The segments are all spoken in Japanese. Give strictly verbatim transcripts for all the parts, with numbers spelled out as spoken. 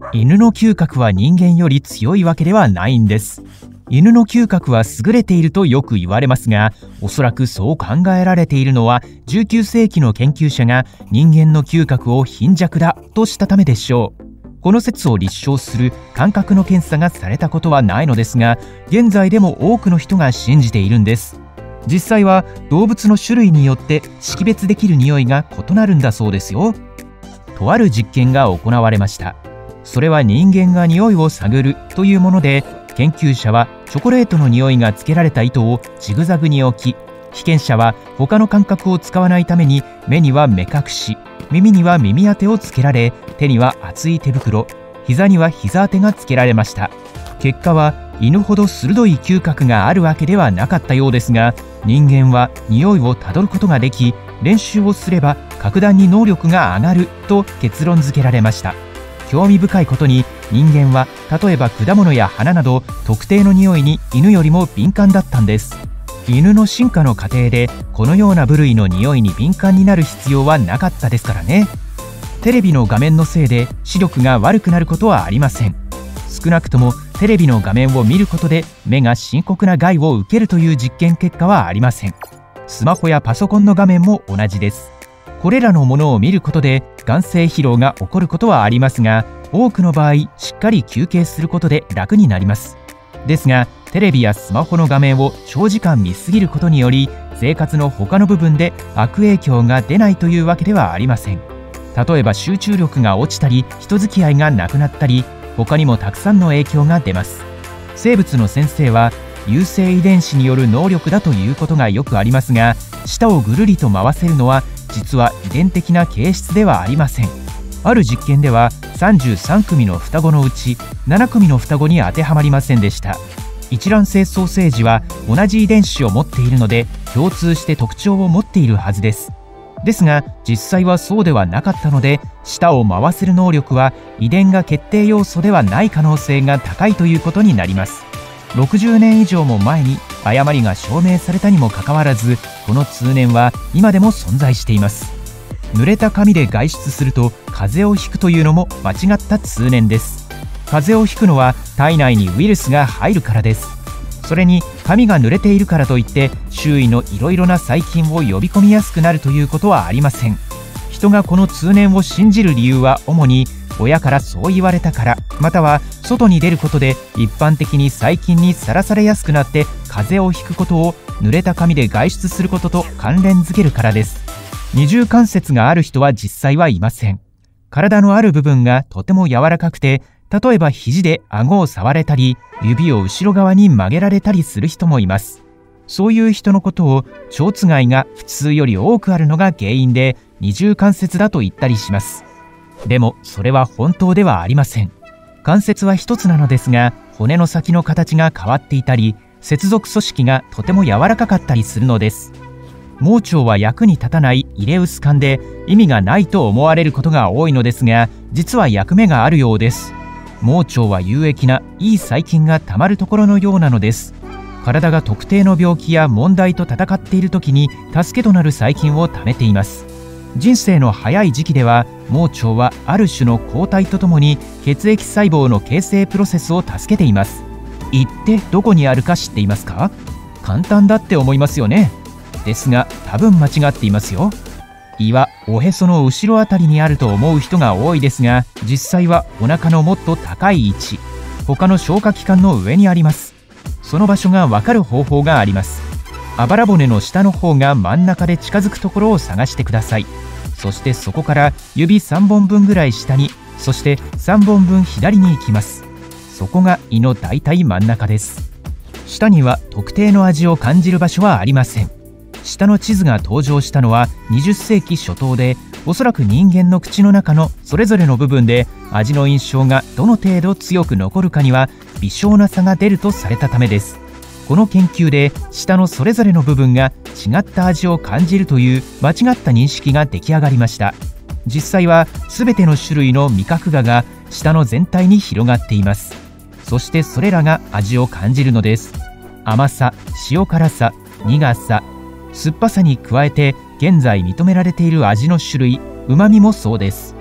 犬の嗅覚は人間より強いわけではないんです。犬の嗅覚は優れているとよく言われますが、おそらくそう考えられているのはじゅうきゅうせいきの研究者が人間の嗅覚を貧弱だとしたためでしょう。この説を立証する感覚の検査がされたことはないのですが、現在でも多くの人が信じているんです。実際は動物の種類によって識別できる匂いが異なるんだそうですよ。とある実験が行われました。それは人間が匂いを探るというもので、研究者はチョコレートの匂いがつけられた糸をジグザグに置き、被験者は他の感覚を使わないために目には目隠し、耳には耳当てをつけられ、手には厚い手袋、膝には膝当てがつけられました。結果は犬ほど鋭い嗅覚があるわけではなかったようですが、人間は匂いをたどることができ、練習をすれば格段に能力が上がると結論付けられました。興味深いことに、人間は例えば果物や花など特定の匂いに犬よりも敏感だったんです。犬の進化の過程でこのような部類の匂いに敏感になる必要はなかったですからね。テレビの画面のせいで視力が悪くなることはありません。少なくともテレビの画面を見ることで目が深刻な害を受けるという実験結果はありません。スマホやパソコンの画面も同じです。これらのものを見ることで眼精疲労が起こることはありますが、多くの場合しっかり休憩することで楽になります。ですが、テレビやスマホの画面を長時間見すぎることにより、生活の他の部分で悪影響が出ないというわけではありません。例えば集中力が落ちたり、人付き合いがなくなったり、他にもたくさんの影響が出ます。生物の先生は優性遺伝子による能力だということがよくありますが、舌をぐるりと回せるのは実は遺伝的な形質ではありません。ある実験ではさんじゅうさんくみの双子のうちななくみの双子に当てはまりませんでした。一卵性双生児は同じ遺伝子を持っているので、共通して特徴を持っているはずです。ですが実際はそうではなかったので、舌を回せる能力は遺伝が決定要素ではない可能性が高いということになります。ろくじゅうねん以上も前に誤りが証明されたにもかかわらず、この通念は今でも存在しています。濡れた髪で外出すると風邪をひくというのも間違った通念です。風邪をひくのは体内にウイルスが入るからです。それに髪が濡れているからといって周囲のいろいろな細菌を呼び込みやすくなるということはありません。人がこの通念を信じる理由は主に親からそう言われたから、または外に出ることで一般的に細菌にさらされやすくなって風邪をひくことを濡れた髪で外出することと関連づけるからです。二重関節がある人は実際はいません。体のある部分がとても柔らかくて、例えば肘で顎を触れたり、指を後ろ側に曲げられたりする人もいます。そういう人のことを蝶番が普通より多くあるのが原因で二重関節だと言ったりします。でもそれは本当ではありません。関節は一つなのですが、骨の先の形が変わっていたり、接続組織がとても柔らかかったりするのです。盲腸は役に立たないイレウス管で意味がないと思われることが多いのですが、実は役目があるようです。盲腸は有益ないい細菌がたまるところのようなのです。体が特定の病気や問題と戦っている時に助けとなる細菌を貯めています。人生の早い時期では盲腸はある種の抗体とともに血液細胞の形成プロセスを助けています。胃ってどこにあるか知っていますか？簡単だって思いますよね。ですが多分間違っていますよ。胃はおへその後ろあたりにあると思う人が多いですが、実際はお腹のもっと高い位置、他の消化器官の上にあります。その場所がわかる方法があります。あばら骨の下の方が真ん中で近づくところを探してください。そしてそこから指さんぼんぶんぐらい下に、そしてさんぼんぶん左に行きます。そこが胃のだいたい真ん中です。舌には特定の味を感じる場所はありません。舌の地図が登場したのはにじゅっせいき初頭で、おそらく人間の口の中のそれぞれの部分で味の印象がどの程度強く残るかには微小な差が出るとされたためです。この研究で舌のそれぞれの部分が違った味を感じるという間違った認識が出来上がりました。実際は全ての種類の味覚芽が舌の全体に広がっています。そしてそれらが味を感じるのです。甘さ、塩辛さ、苦さ、酸っぱさに加えて現在認められている味の種類、旨味もそうです。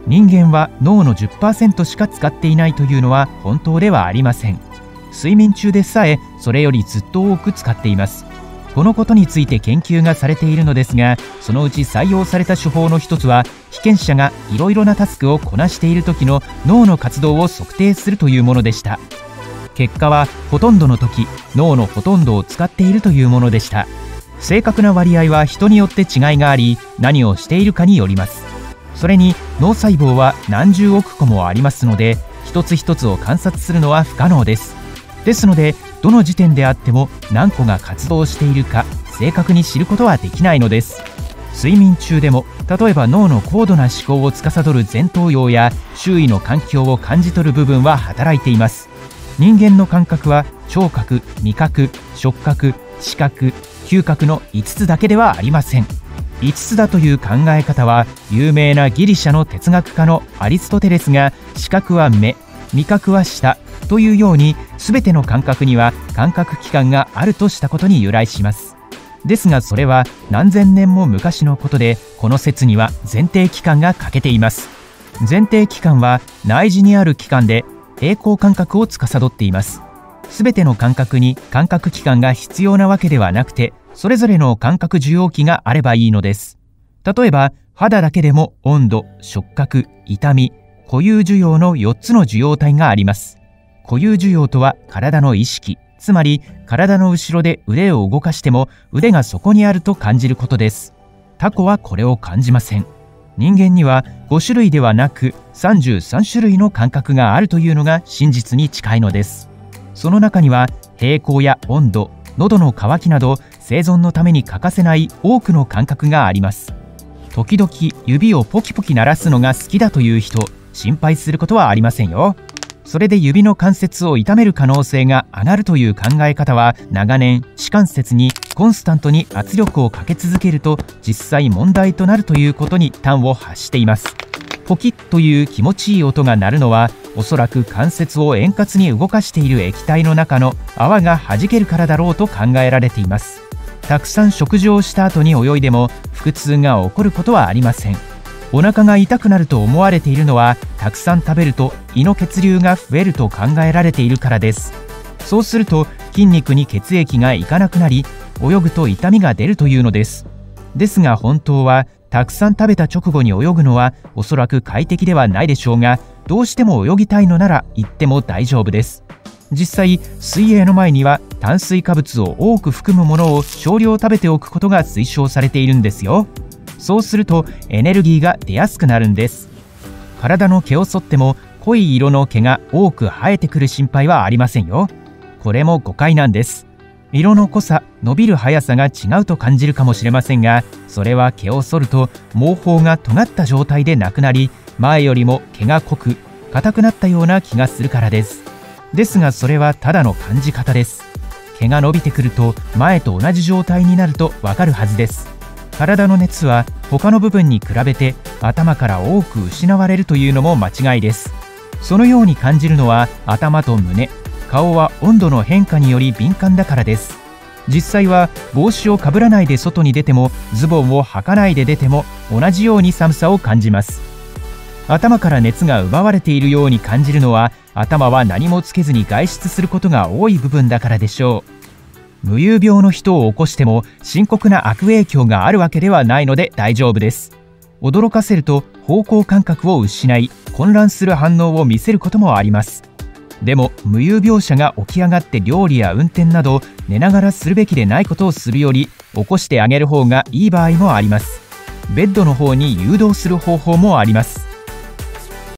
人間は脳の じゅっパーセント しか使っていないというのは本当ではありません。睡眠中でさえそれよりずっと多く使っています。このことについて研究がされているのですが、そのうち採用された手法の一つは、被験者がいろいろなタスクをこなしている時の脳の活動を測定するというものでした。結果はほとんどの時、脳のほとんどを使っているというものでした。正確な割合は人によって違いがあり、何をしているかによります。それに脳細胞は何十億個もありますので、一つ一つを観察するのは不可能です。ですので、どの時点であっても何個が活動しているか正確に知ることはできないのです。睡眠中でも、例えば脳の高度な思考を司る前頭葉や周囲の環境を感じ取る部分は働いています。人間の感覚は聴覚、味覚、触覚、視覚、嗅覚のいつつだけではありません。いつつだという考え方は、有名なギリシャの哲学家のアリストテレスが視覚は目、味覚は舌というように、全ての感覚には感覚器官があるとしたことに由来します。ですがそれは何千年も昔のことで、この説には前提器官が欠けています。前提器官は内耳にある器官で、平行感覚を司っています。全ての感覚に感覚器官が必要なわけではなくて、それぞれの感覚受容器があればいいのです。例えば肌だけでも温度、触覚、痛み、固有受容のよっつの受容体があります。固有受容とは体の意識、つまり体の後ろで腕を動かしても腕がそこにあると感じることです。タコはこれを感じません。人間にはごしゅるいではなくさんじゅうさんしゅるいの感覚があるというのが真実に近いのです。その中には平衡や温度、喉の渇きなど生存のために欠かせない多くの感覚があります。時々指をポキポキ鳴らすのが好きだという人、心配することはありませんよ。それで指の関節を痛める可能性が上がるという考え方は、長年歯関節にコンスタントに圧力をかけ続けると実際問題となるということに端を発しています。ポキッという気持ちいい音が鳴るのは、おそらく関節を円滑に動かしている液体の中の泡が弾けるからだろうと考えられています。たくさん食事をした後に泳いでも腹痛が起こることはありません。お腹が痛くなると思われているのは、たくさん食べると胃の血流が増えると考えられているからです。そうすると筋肉に血液がいかなくなり、泳ぐと痛みが出るというのです。ですが本当は、たくさん食べた直後に泳ぐのはおそらく快適ではないでしょうが、どうしても泳ぎたいのなら行っても大丈夫です。実際水泳の前には炭水化物を多く含むものを少量食べておくことが推奨されているんですよ。そうするとエネルギーが出やすくなるんです。体の毛を剃っても濃い色の毛が多く生えてくる心配はありませんよ。これも誤解なんです。色の濃さ、伸びる速さが違うと感じるかもしれませんが、それは毛を剃ると毛包が尖った状態でなくなり、前よりも毛が濃く硬くなったような気がするからです。ですがそれはただの感じ方です。毛が伸びてくると前と同じ状態になるとわかるはずです。体の熱は他の部分に比べて頭から多く失われるというのも間違いです。そのように感じるのは頭と胸、顔は温度の変化により敏感だからです。実際は帽子をかぶらないで外に出ても、ズボンを履かないで出ても同じように寒さを感じます。頭から熱が奪われているように感じるのは、頭は何もつけずに外出することが多い部分だからでしょう。無遊病の人を起こしても深刻な悪影響があるわけではないので大丈夫です。驚かせると方向感覚を失い、混乱する反応を見せることもあります。でも無遊病者が起き上がって料理や運転など寝ながらするべきでないことをするより、起こしてあげる方がいい場合もあります。ベッドの方に誘導する方法もあります。